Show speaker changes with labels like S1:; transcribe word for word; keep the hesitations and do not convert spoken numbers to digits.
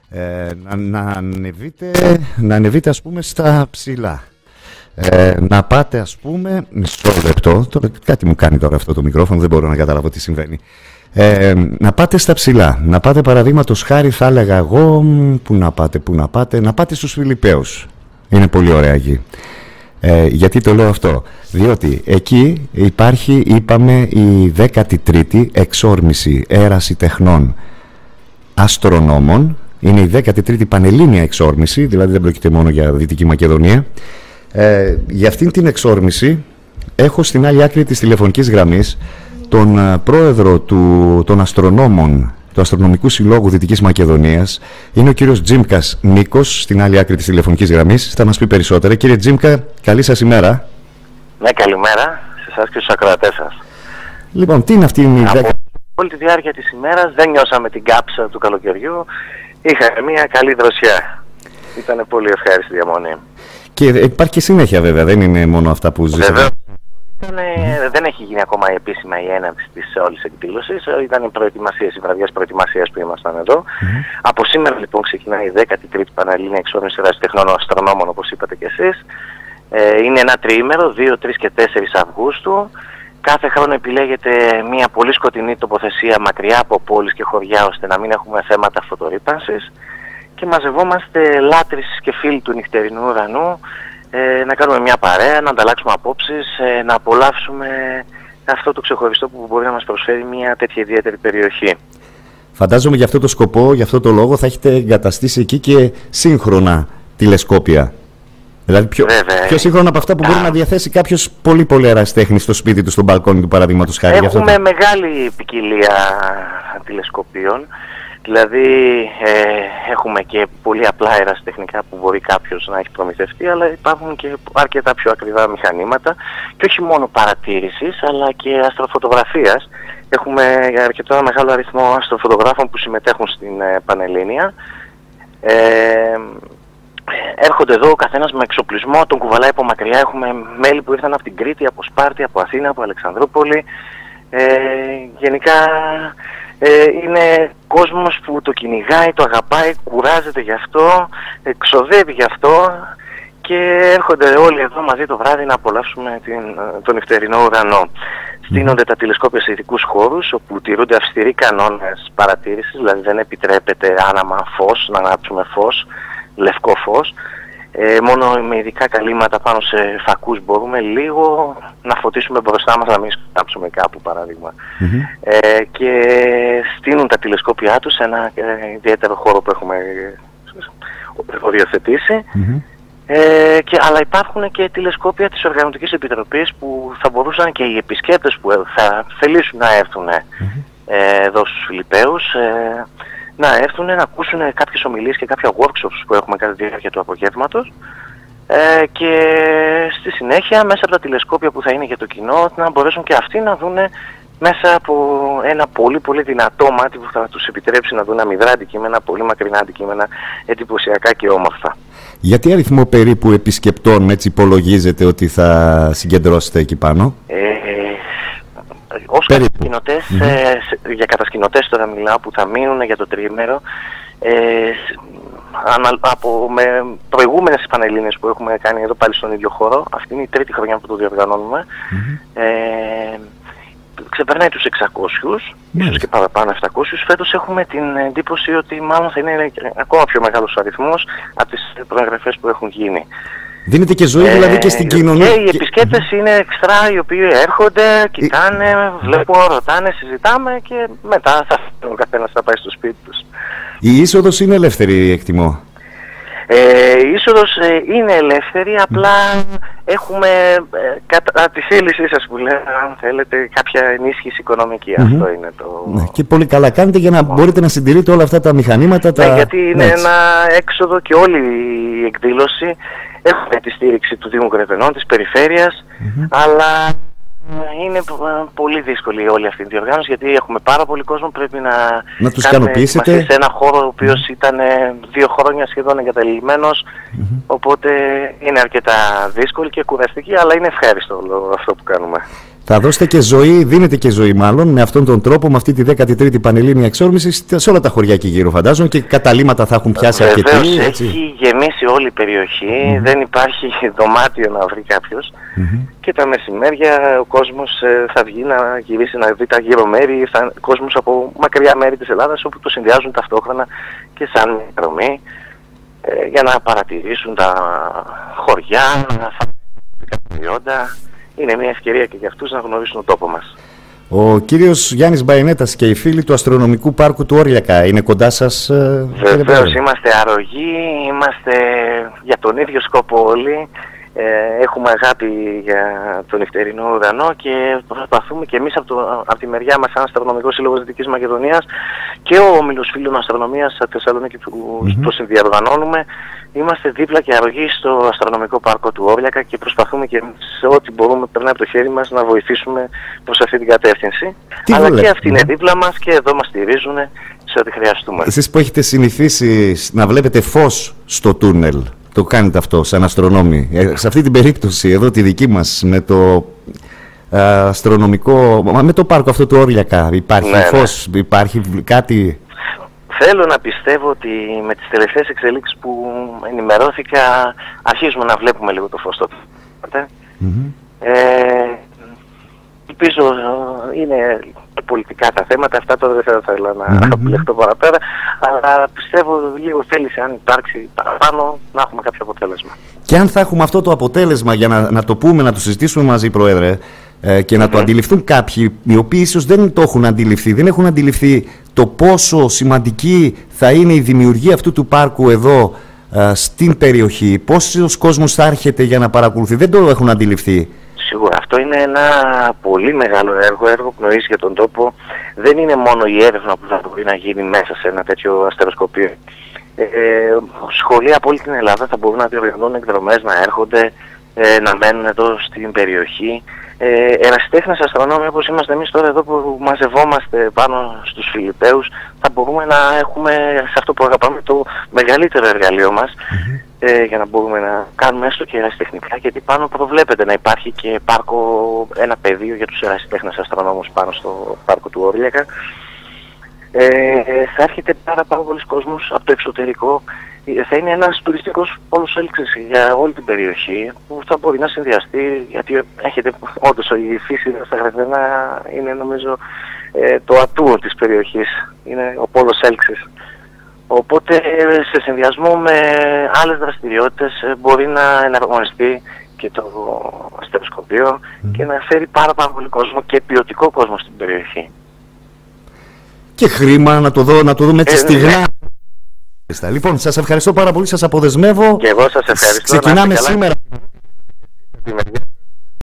S1: Ε, να, να, ανεβείτε, να ανεβείτε ας πούμε στα ψηλά. Ε, να πάτε ας πούμε, μισό λεπτό, τώρα, κάτι μου κάνει τώρα αυτό το μικρόφωνο, δεν μπορώ να καταλάβω τι συμβαίνει. Ε, να πάτε στα ψηλά, να πάτε παραδείγματος χάρη θα έλεγα εγώ, που να πάτε, που να πάτε, να πάτε στους Φιλιππαίους. Είναι πολύ ωραία γη. Ε, γιατί το λέω αυτό? Διότι εκεί υπάρχει, είπαμε, η δέκατη τρίτη εξόρμηση έραση τεχνών αστρονόμων. Είναι η δέκατη τρίτη πανελλήνια εξόρμηση, δηλαδή δεν πρόκειται μόνο για Δυτική Μακεδονία. Ε, για αυτήν την εξόρμηση έχω στην άλλη άκρη της τηλεφωνικής γραμμής τον uh, πρόεδρο του, των αστρονόμων του Αστρονομικού Συλλόγου Δυτικής Μακεδονίας. Είναι ο κύριος Τζίμκας Νίκος, στην άλλη άκρη της τηλεφωνικής γραμμής. Θα μας πει περισσότερα. Κύριε Τζίμκα, καλή σας ημέρα.
S2: Ναι, καλημέρα σε εσάς και στους ακροατές σας.
S1: Λοιπόν, τι είναι αυτή η
S2: Από
S1: δέκα...
S2: όλη τη διάρκεια της ημέρας δεν νιώσαμε την κάψα του καλοκαιριού. Είχαμε μια καλή δροσιά. Ήταν πολύ ευχάριστη διαμονή.
S1: Και υπάρχει και συνέχεια βέβαια, δεν είναι μόνο αυτά που ζήσαμε.
S2: Βέβαια. Ήτανε, mm. Δεν έχει γίνει ακόμα η επίσημα η έναρξη της όλης εκδήλωσης. Ήταν οι προετοιμασίες, οι βραδιές προετοιμασίας που ήμασταν εδώ. Mm. Από σήμερα λοιπόν ξεκινάει η δέκατη τρίτη Πανελλήνια Εξόρμηση Έρασης Τεχνών Αστρονόμων, όπως είπατε και εσείς. Ε, είναι ένα τριήμερο, δύο, τρεις και τέσσερις Αυγούστου. Κάθε χρόνο επιλέγεται μια πολύ σκοτεινή τοποθεσία μακριά από πόλεις και χωριά, ώστε να μην έχουμε θέματα φωτορύπανσης. Και μαζευόμαστε λάτρεις και φίλοι του νυχτερινού ουρανού, ε, να κάνουμε μια παρέα, να ανταλλάξουμε απόψεις, ε, να απολαύσουμε αυτό το ξεχωριστό που μπορεί να μας προσφέρει μια τέτοια ιδιαίτερη περιοχή.
S1: Φαντάζομαι για αυτό το σκοπό, για αυτό το λόγο θα έχετε εγκαταστήσει εκεί και σύγχρονα τηλεσκόπια. Δηλαδή πιο, πιο σύγχρονα από αυτά που μπορεί να διαθέσει κάποιος πολύ πολύ ερασιτέχνης στο σπίτι του, στο μπαλκόνι του παραδείγματος χάρη.
S2: Έχουμε
S1: αυτό το...
S2: μεγάλη ποικιλία τηλεσκοπίων. Δηλαδή ε, έχουμε και πολύ απλά ερασιτεχνικά που μπορεί κάποιος να έχει προμηθευτεί, αλλά υπάρχουν και αρκετά πιο ακριβά μηχανήματα και όχι μόνο παρατήρησης αλλά και αστροφωτογραφίας. Έχουμε αρκετά μεγάλο αριθμό αστροφωτογράφων που συμμετέχουν στην ε, Πανελλήνια. Ε, έρχονται εδώ ο καθένας με εξοπλισμό, τον κουβαλάει από μακριά. Έχουμε μέλη που ήρθαν από την Κρήτη, από Σπάρτη, από Αθήνα, από Αλεξανδρούπολη. Ε, γενικά ε, είναι κόσμος που το κυνηγάει, το αγαπάει, κουράζεται γι' αυτό, εξοδεύει γι' αυτό και έρχονται όλοι εδώ μαζί το βράδυ να απολαύσουμε την, τον νυχτερινό ουρανό. Στείνονται τα τηλεσκόπια σε ειδικούς χώρους όπου τηρούνται αυστηροί κανόνες παρατήρησης, δηλαδή δεν επιτρέπεται άναμα φως, να ανάψουμε φως, λευκό φως. Ε, μόνο με ειδικά καλύματα πάνω σε φακούς μπορούμε λίγο να φωτίσουμε μπροστά μας, να μην σκάψουμε κάπου παράδειγμα. Mm-hmm. ε, και στείνουν τα τηλεσκόπια τους σε ένα ε, ιδιαίτερο χώρο που έχουμε οριοθετήσει. Mm-hmm. ε, και, αλλά υπάρχουν και τηλεσκόπια της Οργανωτικής Επιτροπής που θα μπορούσαν και οι επισκέπτες που θα θελήσουν να έρθουν mm-hmm. ε, εδώ στους Φιλιππαίους ε, να έρθουν να ακούσουν κάποιες ομιλίες και κάποια workshops που έχουμε κατά τη διάρκεια του απογεύματος ε, και στη συνέχεια μέσα από τα τηλεσκόπια που θα είναι για το κοινό να μπορέσουν και αυτοί να δουν μέσα από ένα πολύ πολύ δυνατό μάτι που θα τους επιτρέψει να δουν αμυδρά αντικείμενα, πολύ μακρινά αντικείμενα, εντυπωσιακά και όμορφα. Για τι αριθμό περίπου επισκεπτών έτσι υπολογίζετε ότι θα συγκεντρώσετε εκεί πάνω? Ε, Ως κατασκηνωτές, mm-hmm. ε, για κατασκηνωτές τώρα μιλάω που θα μείνουν για το τριήμερο ε, ανα, από με προηγούμενες Πανελλήνιες που έχουμε κάνει εδώ πάλι στον ίδιο χώρο. Αυτή είναι η τρίτη χρονιά που το διοργανώνουμε. Mm-hmm. ε, ξεπερνάει τους εξακόσιους, mm-hmm. ίσως και παραπάνω επτακόσιους. Φέτος έχουμε την εντύπωση ότι μάλλον θα είναι ακόμα πιο μεγάλος ο αριθμός από τις προεγγραφές που έχουν γίνει. Δίνεται και ζωή δηλαδή και στην κοινωνία. Και οι επισκέπτες είναι εξτρά οι οποίοι έρχονται, κοιτάνε, βλέπουν, ρωτάνε, συζητάμε και μετά θα φύγουν, ο καθένας θα πάει στο σπίτι τους. Η είσοδος είναι ελεύθερη, εκτιμώ? Ε, η είσοδος ε, είναι ελεύθερη, απλά έχουμε ε, κατά τη θέλησή σας που λέμε, αν θέλετε, κάποια ενίσχυση οικονομική. Mm-hmm. Αυτό είναι το... Ναι, και πολύ καλά κάνετε για να oh. μπορείτε να συντηρείτε όλα αυτά τα μηχανήματα. Τα... Ναι, γιατί είναι ναι, ένα έξοδο και όλη η εκδήλωση. Έχουμε τη στήριξη του Δήμου Γρεβενών, της περιφέρειας, mm-hmm. αλλά είναι πολύ δύσκολη όλη αυτή η διοργάνωση γιατί έχουμε πάρα πολύ κόσμο, πρέπει να, να τους ικανοποιήσετε σε ένα χώρο ο οποίος mm-hmm. ήταν δύο χρόνια σχεδόν εγκαταλειμμένος, mm-hmm. οπότε είναι αρκετά δύσκολη και κουραστική, αλλά είναι ευχάριστο όλο αυτό που κάνουμε.
S1: Θα δώσετε και ζωή, δίνετε και ζωή μάλλον, με αυτόν τον τρόπο, με αυτή τη δέκατη τρίτη Πανελλήνια Εξόρμηση σε όλα τα χωριά εκεί γύρω, φαντάζομαι, και καταλήμματα θα έχουν πιάσει αρκετοί.
S2: Βεβαίως, έχει γεμίσει όλη η περιοχή, mm-hmm. δεν υπάρχει δωμάτιο να βρει κάποιος. Mm-hmm. Και τα μεσημέρια ο κόσμος ε, θα βγει να γυρίσει να δει τα γύρω μέρη, θα, κόσμος από μακριά μέρη της Ελλάδας, όπου το συνδυάζουν ταυτόχρονα και σαν δρομή, ε, για να παρατηρήσουν τα χωριά, να φάνε τα προϊόντα. Είναι μια ευκαιρία και για αυτούς να γνωρίσουν τον τόπο μας.
S1: Ο κύριος Γιάννης Μπαϊνέτας και οι φίλοι του Αστρονομικού Πάρκου του Όρλιακα είναι κοντά σας?
S2: Βεβαίως, είμαστε αρρωγοί, είμαστε για τον ίδιο σκοπό όλοι. Ε, έχουμε αγάπη για τον νυχτερινό ουρανό και προσπαθούμε και εμείς από, το, από τη μεριά μας, σαν Αστρονομικό Σύλλογος Δυτικής Μακεδονίας και ο Όμιλος Φίλων Αστρονομίας στη Θεσσαλονίκη που mm-hmm. το συνδιοργανώνουμε. Είμαστε δίπλα και αρρωγοί στο Αστρονομικό Πάρκο του Όρλιακα και προσπαθούμε και σε ό,τι μπορούμε, περνάει από το χέρι μας, να βοηθήσουμε προς αυτή την κατεύθυνση. Τι Αλλά βλέπετε, και αυτοί είναι δίπλα μας και εδώ μας στηρίζουν σε ό,τι χρειαστούμε. Εσείς
S1: που έχετε συνηθίσει να βλέπετε φως στο τούνελ, το κάνετε αυτό σαν αστρονόμοι. Ε, σε αυτή την περίπτωση εδώ τη δική μας, με το α, αστρονομικό, με το πάρκο αυτό του Όρλιακα, υπάρχει ναι, φως, ναι. υπάρχει κάτι?
S2: Θέλω να πιστεύω ότι με τις τελευταίες εξελίξεις που ενημερώθηκα αρχίζουμε να βλέπουμε λίγο το φως τότε. Mm-hmm. Ε, ελπίζω, είναι πολιτικά τα θέματα, αυτά τώρα δεν θα ήθελα να απολεχτώ mm-hmm. παραπέρα, αλλά πιστεύω λίγο θέληση, αν υπάρξει παραπάνω, να έχουμε κάποιο αποτέλεσμα.
S1: Και αν θα έχουμε αυτό το αποτέλεσμα, για να, να το πούμε, να το συζητήσουμε μαζί, Πρόεδρε, ε, και να mm-hmm. το αντιληφθούν κάποιοι, οι οποίοι ίσως δεν το έχουν αντιληφθεί, δεν έχουν αντιληφθεί το πόσο σημαντική θα είναι η δημιουργία αυτού του πάρκου εδώ ε, στην περιοχή, πόσος κόσμος θα έρχεται για να παρακολουθεί, δεν το έχουν αντιληφθεί.
S2: Σίγουρα, αυτό είναι ένα πολύ μεγάλο έργο, έργο πνοής για τον τόπο. Δεν είναι μόνο η έρευνα που θα μπορεί να γίνει μέσα σε ένα τέτοιο αστεροσκοπείο. Ε, σχολεία από όλη την Ελλάδα θα μπορούν να διοργανώνουν εκδρομές, να έρχονται, ε, να μένουν εδώ στην περιοχή. Ε, ερασιτέχνες αστρονόμοι όπως είμαστε εμείς τώρα εδώ που μαζευόμαστε πάνω στους Φιλιππαίους, θα μπορούμε να έχουμε σε αυτό που αγαπάμε το μεγαλύτερο εργαλείο μας, mm-hmm. ε, για να μπορούμε να κάνουμε έστω και ερασιτεχνικά, γιατί πάνω προβλέπεται να υπάρχει και πάρκο, ένα πεδίο για τους ερασιτέχνες αστρονόμους πάνω στο πάρκο του Όρλιακα. Ε, θα έρχεται πάρα, πάρα πολλοί κόσμος από το εξωτερικό. Θα είναι ένας τουριστικός πόλος έλξης για όλη την περιοχή που θα μπορεί να συνδυαστεί, γιατί έχετε όντως η φύση στα Γρεβένα είναι νομίζω ε, το ατού της περιοχής, είναι ο πόλος έλξης. Οπότε σε συνδυασμό με άλλες δραστηριότητες μπορεί να εναρμονιστεί και το αστεροσκοπείο mm. και να φέρει πάρα, πάρα πολύ κόσμο και ποιοτικό κόσμο στην περιοχή.
S1: Και χρήμα να το, δω, να το δούμε έτσι ε, στιγνά. Ναι. Λοιπόν, σας ευχαριστώ πάρα πολύ, σας αποδεσμεύω.
S2: Και εγώ σας ευχαριστώ.
S1: Ξεκινάμε σήμερα.